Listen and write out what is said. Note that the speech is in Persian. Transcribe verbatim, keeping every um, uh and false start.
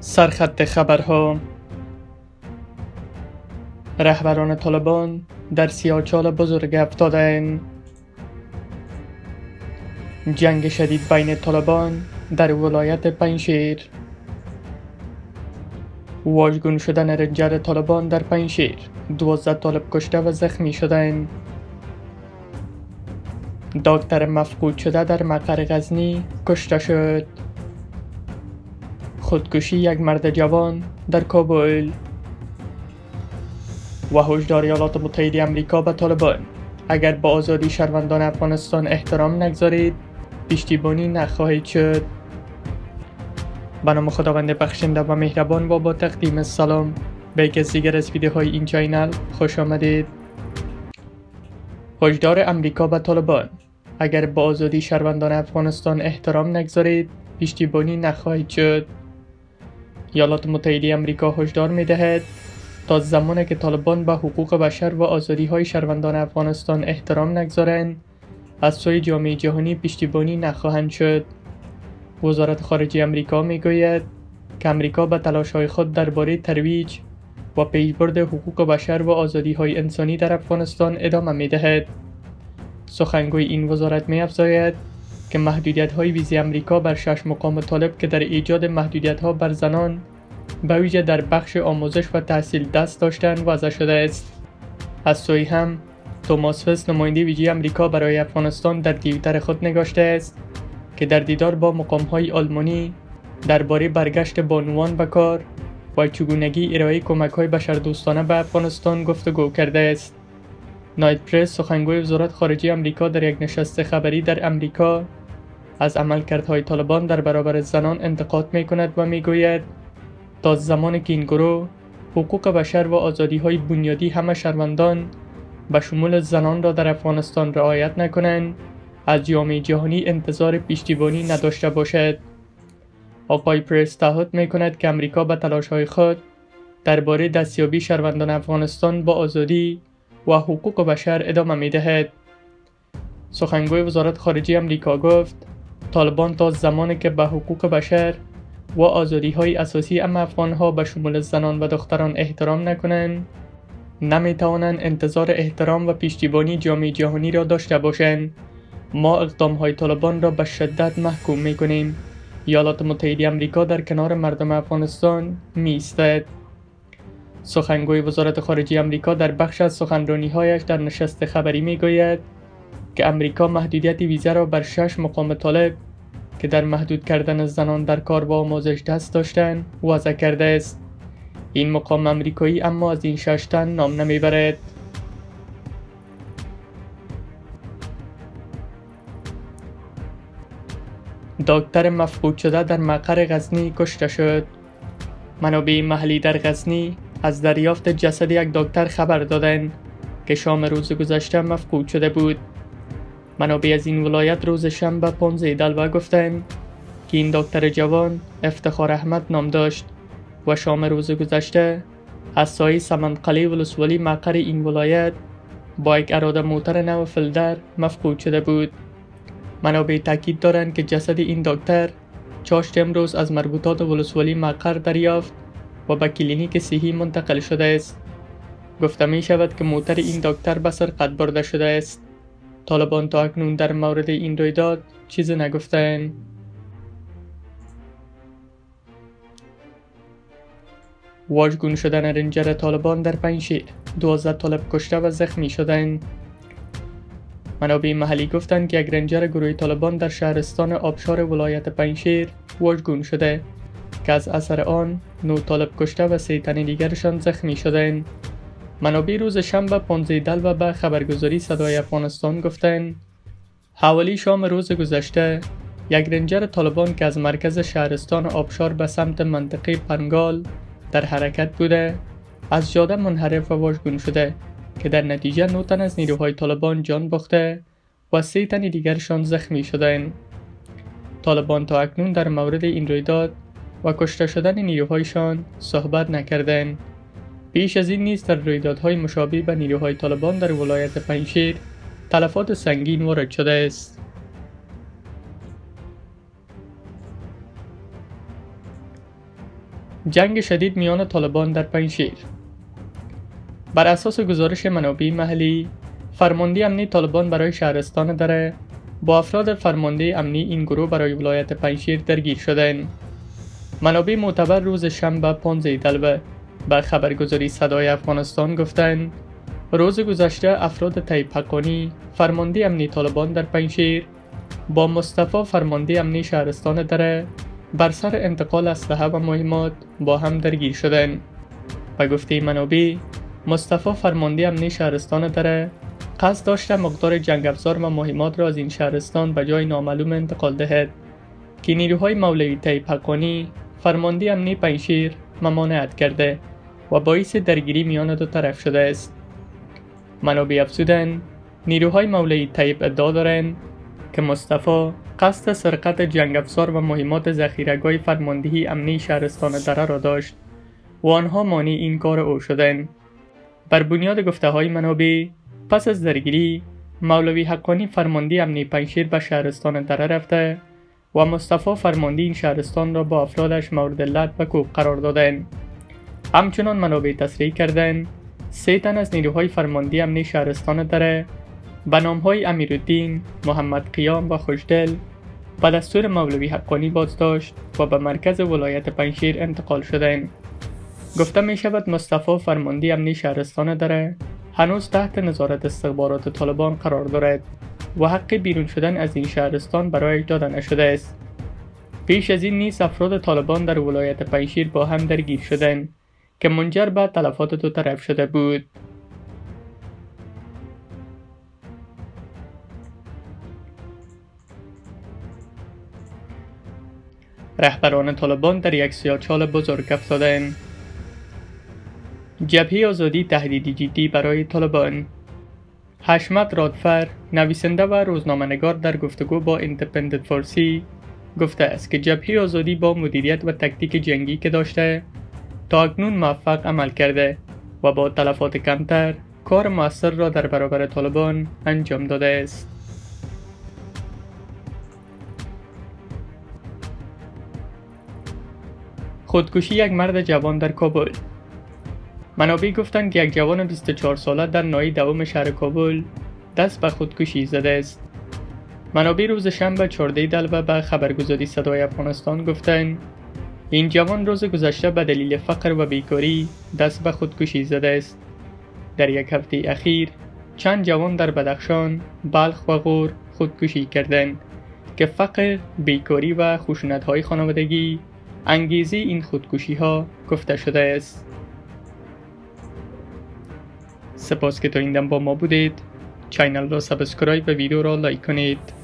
سرخط خبرها: رهبران طالبان در سیاهچال بزرگ افتادند. جنگ شدید بین طالبان در ولایت پنجشیر. واژگون شدن رنجر طالبان در پنجشیر. دوازده طالب کشته و زخمی شدند. دکتر مفقود شده در مقر غزنی کشته شد. خودکشی یک مرد جوان در کابل. و هشدار ایالات متحده آمریکا به طالبان: اگر با آزادی شهروندان افغانستان احترام نگذارید پشتیبانی نخواهید شد. به نام خداوند بخشنده و مهربان و با تقدیم سلام به یک از دیگر از ویدیوهای این چینل خوش آمدید. هشدار آمریکا به طالبان: اگر با آزادی شهروندان افغانستان احترام نگذارید پشتیبانی نخواهید شد. ایالات متحده آمریکا هشدار می دهد تا زمانی که طالبان به حقوق بشر و آزادی های شهروندان افغانستان احترام نگذارند از سوی جامعه جهانی پشتیبانی نخواهند شد. وزارت خارجه آمریکا می گوید که آمریکا به تلاش های خود درباره ترویج و پیشبرد حقوق بشر و آزادی های انسانی در افغانستان ادامه می دهد. سخنگوی این وزارت می افزاید که محدودیت های ویزی آمریکا بر شش مقام طالب که در ایجاد محدودیت ها بر زنان به ویژه در بخش آموزش و تحصیل دست داشتن وضع شده است. از سوی هم توماس فیس نماینده ویژه آمریکا برای افغانستان در توییتر خود نگاشته است که در دیدار با مقام های آلمانی درباره برگشت بانوان به کار و چگونگی ارائه کمک های بشردوستانه به افغانستان گفتگو کرده است. نایت پرس سخنگوی وزارت خارجه آمریکا در یک نشست خبری در آمریکا از عملکردهای طالبان در برابر زنان انتقاد می کند و می گوید تا زمانی که این گروه حقوق بشر و آزادی های بنیادی همه شهروندان به شمول زنان را در افغانستان رعایت نکنند از جامعه جهانی انتظار پشتیبانی نداشته باشد. آقای پرس تعهد می کند که آمریکا به تلاش های خود درباره دستیابی شهروندان افغانستان با آزادی و حقوق بشر ادامه می دهد. سخنگوی وزارت خارجه آمریکا گفت طالبان تا زمانی که به حقوق بشر و آزادی های اساسی ام افغان ها به شمول زنان و دختران احترام نکنند نمی توانند انتظار احترام و پشتیبانی جامعه جهانی را داشته باشند. ما اقدام های طالبان را به شدت محکوم می کنیم. ایالات متحده آمریکا در کنار مردم افغانستان می ایستد. سخنگوی وزارت خارجه آمریکا در بخش از سخنرانی‌هایش در نشست خبری می‌گوید که آمریکا محدودیت ویزا را بر شش مقام طالب که در محدود کردن زنان در کار و آموزش دست داشتند وضع کرده است. این مقام آمریکایی اما از این شش تن نام نمیبرد. دکتر مفقود شده در مقر غزنی کشته شد. منابع محلی در غزنی از دریافت جسد یک دکتر خبر دادند که شام روز گذشته مفقود شده بود. منابع از این ولایت روز شنبه پانزده دلو گفتند که این دکتر جوان افتخار احمد نام داشت و شام روز گذشته از سایه سمنقلی ولسوالی مقر این ولایت با یک اراده موتر نو فیلدر مفقود شده بود. منابع تاکید دارند که جسد این دکتر چاشت امروز از مربوطات ولسوالی مقر دریافت و به کلینیک صحی منتقل شده است. گفته می شود که موتر این دکتر به سرقت برده شده است. طالبان تا اکنون در مورد این رویداد چیزی نگفتند. واژگون شدن رنجر طالبان در پنجشیر. دوازده طالب کشته و زخمی شدند. منابع محلی گفتند که یک رنجر گروه طالبان در شهرستان آبشار ولایت پنجشیر واژگون شده که از اثر آن نه طالب کشته و سه تن دیگرشان زخمی شدند. منابع روز شنبه پانزده دلو به خبرگزاری صدای افغانستان گفتند حوالی شام روز گذشته یک رنجر طالبان که از مرکز شهرستان آبشار به سمت منطقه پنگال در حرکت بوده از جاده منحرف و واژگون شده که در نتیجه نه تن از نیروهای طالبان جان باخته و سه تن دیگرشان زخمی شدند. طالبان تا اکنون در مورد این رویداد و کشته شدن نیروهایشان صحبت نکردند. پیش از این نیز در رویدادهای مشابه به نیروهای طالبان در ولایت پنجشیر تلفات سنگین وارد شده است. جنگ شدید میان طالبان در پنجشیر. بر اساس گزارش منابع محلی، فرمانده امنی طالبان برای شهرستان دره با افراد فرمانده امنی این گروه برای ولایت پنجشیر درگیر شدند. منابع معتبر روز شنبه پانزده دلو به خبرگزاری صدای افغانستان گفتند روز گذشته افراد طیب حقانی فرمانده امنی طالبان در پنجشیر با مصطفی فرمانده امنی شهرستان دره بر سر انتقال اسلحه و مهمات با هم درگیر شدند. به گفته منابع، مصطفی فرمانده امنی شهرستان دره قصد داشته مقدار جنگ افزار و مهمات را از این شهرستان به جای نامعلوم انتقال دهد که نیروهای مولوی طیب حقانی فرمانده امنی پنجشیر ممانعت کرده و باعث درگیری میان دو طرف شده است. منابع افزودند نیروهای مولوی طیب ادعا دارند که مصطفی قصد سرقت جنگ افزار و مهمات ذخیره‌گاه فرماندهی امنی شهرستان دره را داشت و آنها مانع این کار او شدند. بر بنیاد گفته های منابع، پس از درگیری مولوی حقانی فرمانده امنی پنجشیر به شهرستان دره رفته و مصطفی فرمانده این شهرستان را با افرادش مورد لعب و کوب قرار دادند. همچنان منابع تصریح کردند سه تن از نیروهای فرمانده امنی شهرستان دره به نام‌های امیرالدین، محمد قیام و خوشدل به دستور مولوی حقانی بازداشت و به مرکز ولایت پنجشیر انتقال شدند. گفته می شود مصطفی فرمانده امنی شهرستان دره هنوز تحت نظارت استخبارات طالبان قرار دارد و حق بیرون شدن از این شهرستان برایش داده نشده است. پیش از این نیز افراد طالبان در ولایت پنجشیر با هم درگیر شدند که منجر به تلفات دو طرف شده بود. رهبران طالبان در یک سیاه‌چال بزرگ افتادند. جبهه آزادی تهدیدی جدی برای طالبان. حشمت رادفر، نویسنده و روزنامه‌نگار در گفتگو با ایندیپندنت فارسی گفته است که جبهه آزادی با مدیریت و تکتیک جنگی که داشته تا اکنون موفق عمل کرده و با تلفات کمتر کار مؤثر را در برابر طالبان انجام داده است. خودکشی یک مرد جوان در کابل. منابع گفتند که یک جوان بیست و چهار ساله در ناحیه دوم شهر کابل دست به خودکشی زده است. منابع روز شنبه چهارده دلو به خبرگزاری صدای افغانستان گفتند این جوان روز گذشته به دلیل فقر و بیکاری دست به خودکشی زده است. در یک هفته اخیر چند جوان در بدخشان، بلخ و غور خودکشی کردند که فقر، بیکاری و خشونت‌های خانوادگی انگیزه این خودکشی ها گفته شده است. سپاس که تا این دم با ما بودید. چینل را سابسکرایب و ویدیو را لایک کنید.